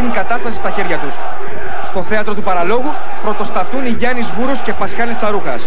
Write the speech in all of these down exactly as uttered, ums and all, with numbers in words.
την κατάσταση στα χέρια τους. Στο θέατρο του Παραλόγου πρωτοστατούν οι Γιάννης Βούρος και Πασχάλης Τσαρούχας.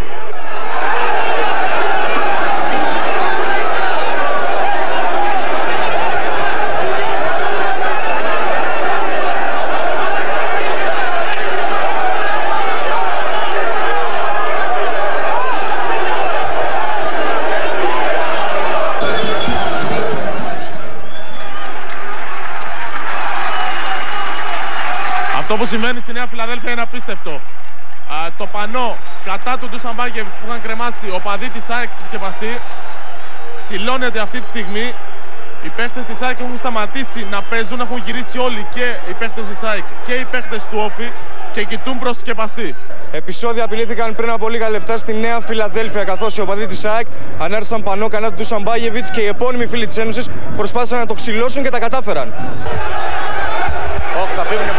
Αυτό που συμβαίνει στη Νέα Φιλαδέλφια είναι απίστευτο. Α, το πανό κατά του Ντούσαν Μπάγεβιτς που είχαν κρεμάσει οπαδοί της ΑΕΚ συσκευαστεί ξυλώνεται αυτή τη στιγμή. Οι παίχτες της ΑΕΚ έχουν σταματήσει να παίζουν, έχουν γυρίσει όλοι, και οι παίχτες της ΑΕΚ και οι παίχτες του Όφη, και κοιτούν προς συσκευαστή. Επεισόδια απειλήθηκαν πριν από λίγα λεπτά στη Νέα Φιλαδέλφια, καθώς οι οπαδοί της ΑΕΚ ανέρσαν πανό κατά του Ντούσαν Μπάγεβιτς και οι επώνυμοι φίλοι της Ένωσης προσπάθησαν να το ξυλώσουν και τα κατάφεραν. Όχι, θα φύγουν.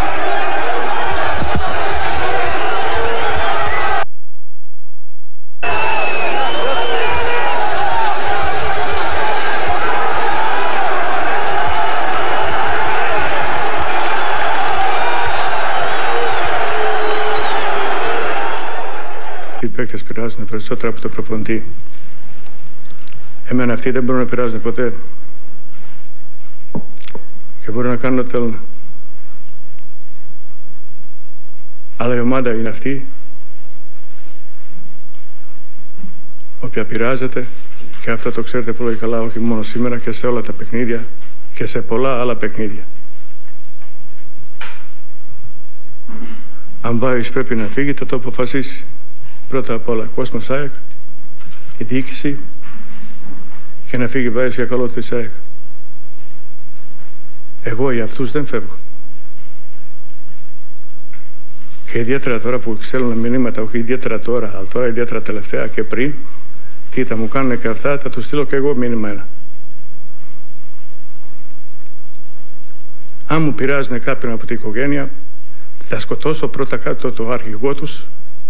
Οι παίκτες πειράζουν περισσότερα από το προπονητή. Εμένα αυτοί δεν μπορούν να πειράζουν ποτέ. Και μπορούν να κάνουν ό,τι θέλουν. Αλλά η ομάδα είναι αυτή, όποια πειράζεται, και αυτό το ξέρετε πολύ καλά, όχι μόνο σήμερα, και σε όλα τα παιχνίδια και σε πολλά άλλα παιχνίδια. Αν Μπάιος πρέπει να φύγει, θα το αποφασίσει. Πρώτα απ' όλα, κόσμος ΑΕΚ, η διοίκηση, και να φύγει Μπάιος για καλό της ΑΕΚ. Εγώ για αυτούς δεν φεύγω. Και ιδιαίτερα τώρα που στέλνουν μηνύματα, όχι ιδιαίτερα τώρα, αλλά τώρα ιδιαίτερα τελευταία και πριν, τι θα μου κάνουν και αυτά, θα τους στείλω και εγώ μήνυμα ένα. Αν μου πειράζουν κάποιον από την οικογένεια, θα σκοτώσω πρώτα κάτω το αρχηγό τους.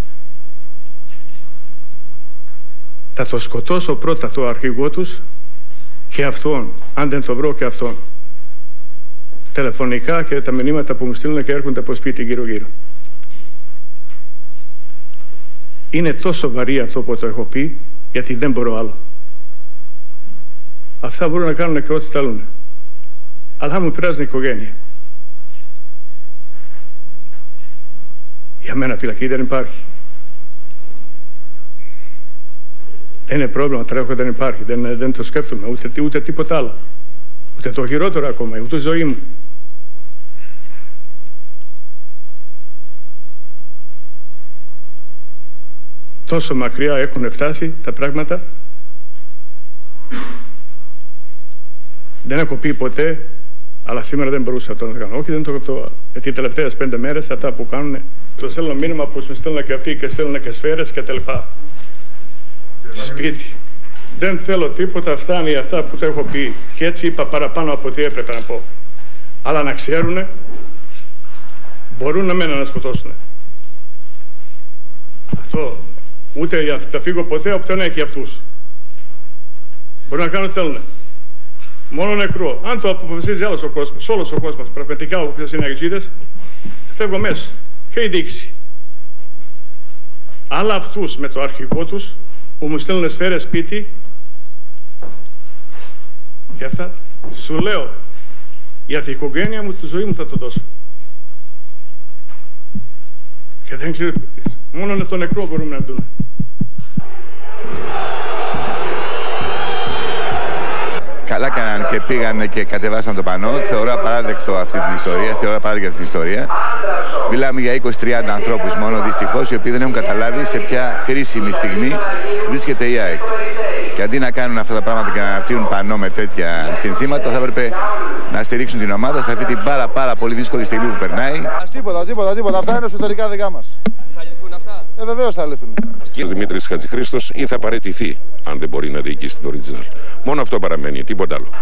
Θα το σκοτώσω πρώτα το αρχηγό τους και αυτόν, αν δεν το βρω, και αυτόν. Τηλεφωνικά και τα μηνύματα που μου στείλουν και έρχονται από σπίτι γύρω-γύρω. Είναι τόσο βαρύ αυτό που το έχω πει, γιατί δεν μπορώ άλλο. Αυτά μπορούν να κάνουν και ό,τι θέλουν. Αλλά μου πειράζουν η οικογένεια. Για μένα φυλακή δεν υπάρχει. Δεν είναι πρόβλημα, τρέχω, δεν υπάρχει. Δεν, δεν το σκέφτομαι, ούτε, ούτε τίποτα άλλο. Ούτε το χειρότερο ακόμα, ούτε η ζωή μου. Τόσο μακριά έχουν φτάσει τα πράγματα. Δεν έχω πει ποτέ, αλλά σήμερα δεν μπορούσα αυτό να το κάνω. Όχι, δεν το έχω. Γιατί οι τελευταίες πέντε μέρες αυτά που κάνουν, το στέλνω μήνυμα που σου στέλνουν και αυτοί και στέλνουν και σφαίρες και τα λοιπά. Σπίτι. Δεν θέλω τίποτα, φτάνει αυτά που το έχω πει. Και έτσι είπα παραπάνω από ό,τι έπρεπε να πω. Αλλά να ξέρουν, μπορούν να μένουν να σκοτώσουν. Αυτό. Ούτε θα φύγω ποτέ από τον έχει αυτούς. Μπορούν να κάνουν ό,τι θέλουν. Μόνο νεκρό. Αν το αποφασίζει άλλος ο κόσμος, όλος ο κόσμος, πραγματικά όποιος είναι αγγίδες, θα φεύγω μέσα. Και η διοίκηση. Αλλά αυτούς με το αρχηγό τους, που μου στέλνουν σφαίρες σπίτι, και αυτά, σου λέω, για την οικογένεια μου, τη ζωή μου θα το δώσω. Και δεν ξέρω, μόνο με το νεκρό μπορούμε να δούμε. Καλά κάναν και πήγαν και κατεβάσαν το πανό. Θεωρώ απαράδεκτο αυτή την ιστορία. Θεωρώ απαράδεκτη αυτή την ιστορία. Μιλάμε για είκοσι τριάντα ανθρώπους μόνο, δυστυχώς, οι οποίοι δεν έχουν καταλάβει σε ποια κρίσιμη στιγμή βρίσκεται η ΑΕΚ. Και αντί να κάνουν αυτά τα πράγματα και να αναπτύσσουν πανό με τέτοια συνθήματα, θα έπρεπε να στηρίξουν την ομάδα σε αυτή την πάρα, πάρα πολύ δύσκολη στιγμή που περνάει. Τίποτα, τίποτα, τίποτα. Αυτά είναι εσωτερικά δικά μας. Θα λυθούν αυτά? Ε, βεβαίως θα λυθούν. Ο Δημήτρης Χατζηχρήστος ή θα παραιτηθεί αν δεν μπορεί να διοικήσει το original. Μόνο αυτό παραμένει, τίποτα άλλο.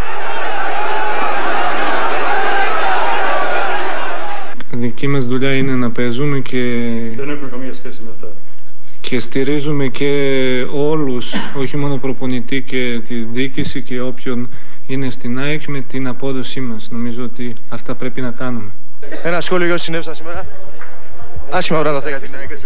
Δική μας δουλειά είναι να παίζουμε και... Δεν έχουμε καμία σχέση με αυτά. Και στηρίζουμε και όλους, όχι μόνο προπονητή και τη διοίκηση και όποιον είναι στην ΑΕΚ με την απόδοσή μας. Νομίζω ότι αυτά πρέπει να κάνουμε. Ένα σχόλιο για όσοι συνέβησαν σήμερα. Άσχημα πράγματα αυτά για την ΑΕΚ.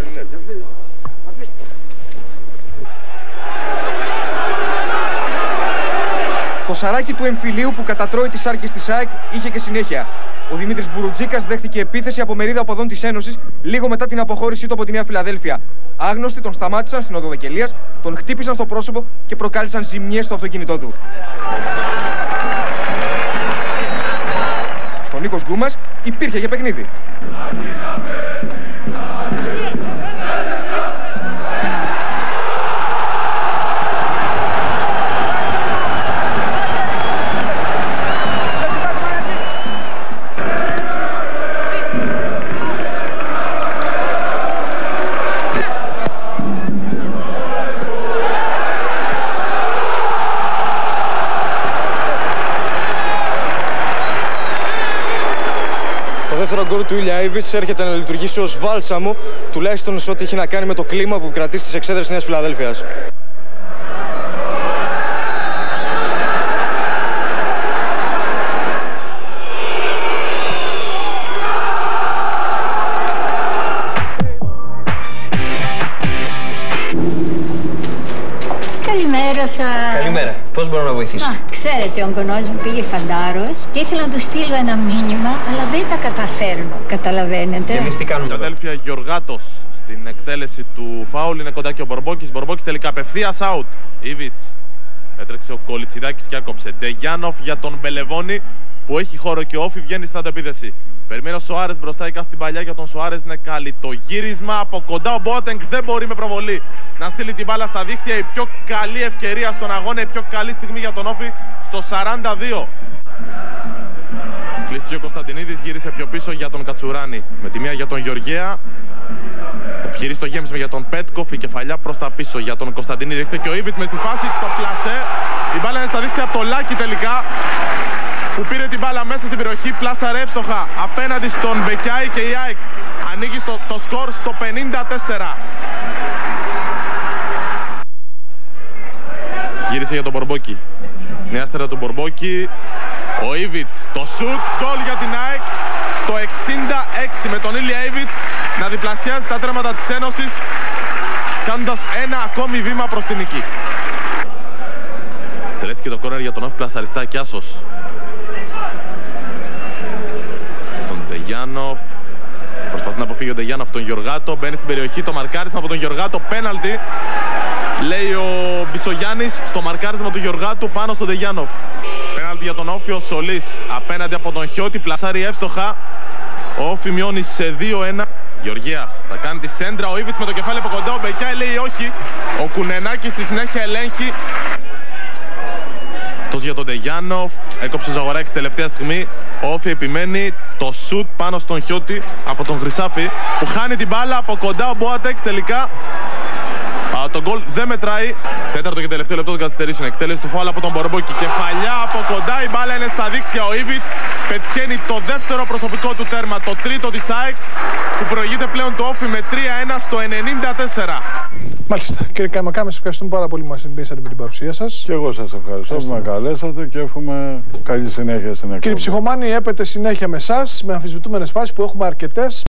Το σαράκι του εμφυλίου που κατατρώει τις άρκες της ΑΕΚ είχε και συνέχεια. Ο Δημήτρης Μπουρουτζίκας δέχτηκε επίθεση από μερίδα οπαδών της Ένωσης λίγο μετά την αποχώρησή του από τη Νέα Φιλαδέλφια. Άγνωστοι τον σταμάτησαν στην οδό Δεκελίας, τον χτύπησαν στο πρόσωπο και προκάλεσαν ζημιές στο αυτοκίνητό του. Στον Νίκος Γκούμας υπήρχε και παιχνίδι. Το δεύτερο γκολ του Ήλια Ιβιτς έρχεται να λειτουργήσει ως βάλσαμο, τουλάχιστον σε ό,τι έχει να κάνει με το κλίμα που κρατήσει στις εξέδρες της Νέας Φιλαδέλφειας. Καλημέρα σας. Καλημέρα. Πώς μπορώ να βοηθήσω? Α, ξέρετε, ο εγγονός μου πήγε φαντάρος και ήθελα να του στείλω ένα μήνυμα, αλλά δεν τα καταφέρνω. Καταλαβαίνετε. Και εμείς τι κάνουμε? Φιλαδέλφια Γιωργάτος στην εκτέλεση του φάουλ, είναι κοντά και ο Μπορμπόκης. Μπορμπόκης τελικά απευθείας out. Ιβιτς. Έτρεξε ο Κολιτσιδάκης και άκοψε. Ντεγιάνοφ για τον Μπελεβόνη που έχει χώρο και όφι βγαίνει στην αντεπίθεση. Περιμένει ο Σοάρες μπροστά, η κάθε την παλιά για τον Σοάρες είναι καλή. Το γύρισμα από κοντά, ο Μπότεγκ δεν μπορεί με προβολή να στείλει την μπάλα στα δίχτυα. Η πιο καλή ευκαιρία στον αγώνα, η πιο καλή στιγμή για τον Όφι στο σαράντα δύο. Κλείστηκε ο Κωνσταντινίδης, γύρισε πιο πίσω για τον Κατσουράνη. Με τη μία για τον Γεωργέα. Επιχειρήσει το γέμισμα για τον Πέτκοφ, η κεφαλιά προς τα πίσω για τον Κωνσταντινίδη. Έρχεται και ο Ιβιτς με στη φάση, το πλασέ. Η μπάλα είναι στα δίχτυα από το Λάκη τελικά, που πήρε την μπάλα μέσα στην περιοχή, πλάσαρε εύστοχα απέναντι στον Μπεκιάη και η ΑΕΚ ανοίγει στο, το σκορ στο πενήντα τέσσερα. Γύρισε για τον Μπορμπόκη. Νέα στέρα του Μπορμπόκη. Ο Ιβιτς, το σουτ, γκολ για την ΑΕΚ στο εξήντα έξι, με τον Ήλια Ιβιτς να διπλασιάζει τα τρέματα της Ένωσης, κάνοντας ένα ακόμη βήμα προς την νίκη. Τελέθηκε το κόρνερ για τον Όφη Πλασαριστά και Άσος. Τον Ντεγιάνοφ. Προσπαθεί να αποφύγει ο Ντεγιάνοφ τον Γιωργάτο. Μπαίνει στην περιοχή, το μαρκάρισμα από τον Γιωργάτο. Πέναλτι, λέει ο Μπισογιάννης, στο μαρκάρισμα του Γιωργάτου πάνω στον Ντεγιάνοφ. Πέναλτι για τον Όφη, ο Σολής απέναντι από τον Χιώτη. Πλασάρει εύστοχα. Ο Όφη μειώνει σε δύο ένα. Γεωργίας θα κάνει τη σέντρα. Ο Ιβιτς με το κεφάλι από κοντά. Ο Μπεκιάη λέει όχι. Ο Κουνενάκης στη συνέχεια ελέγχει. Αυτός για τον Ντεγιάνοφ. Έκοψε ο Ζαγοράκης τελευταία στιγμή. Ο Όφη επιμένει, το σουτ πάνω στον Χιώτη από τον Χρυσάφη, που χάνει την μπάλα από κοντά. Ο Μποάτεκ τελικά. Α, το γκολ δεν μετράει. Τέταρτο και τελευταίο λεπτό των καθυστερήσεων. Εκτέλεση του φάουλ από τον Μπορμπόκη. Κεφαλιά από κοντά. Η μπάλα είναι στα δίκτυα. Ο Ιβιτς πετυχαίνει το δεύτερο προσωπικό του τέρμα. Το τρίτο της ΑΕΚ, που προηγείται πλέον το Όφη με τρία ένα στο ενενήντα τέσσερα. Μάλιστα. Κύριε Καϊμακά, σας ευχαριστούμε πάρα πολύ που μας συμπίσατε με την παρουσία σας. Και εγώ σας ευχαριστώ που με καλέσατε και εύχομαι καλή συνέχεια στην εκπομπή. Κύριε Ψυχομάνη, έπεται συνέχεια με εσάς, με αμφισβητούμενες φάσεις που έχουμε αρκετές.